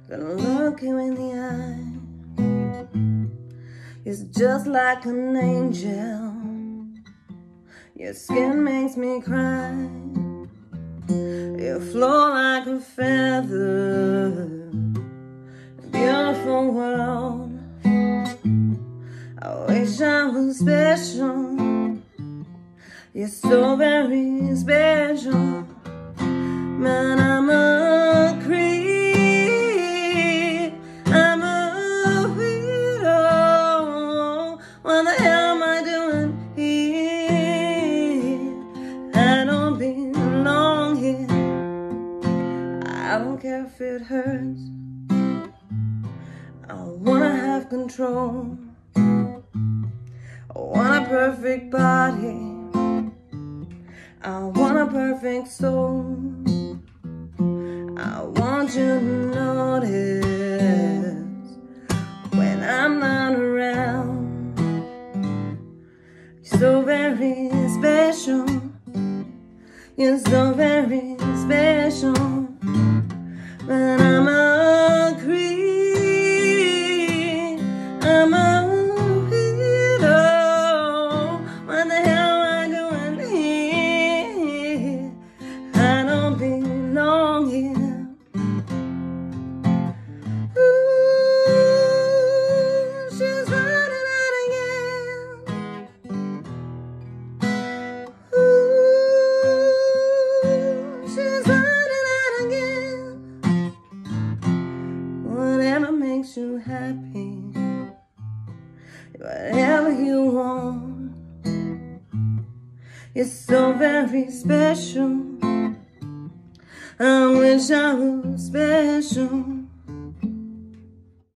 Gonna look you in the eye. It's just like an angel. Your skin makes me cry. You flow like a feather. Beautiful world. I wish I was special. You're so very special. Man, I'm a creep. I'm a weirdo. What the hell am I doing here? I don't belong here. I don't care if it hurts. I wanna have control. I want a perfect body. I want a perfect soul. I want you to notice when I'm not around. You're so very special. You're so very special. When I'm a creep, I'm a weirdo. What the hell am I doing here? I don't belong here. Ooh, she's running out again. Ooh, she's running out again. Whatever makes you happy, whatever you want. You're so very special. I wish I was special.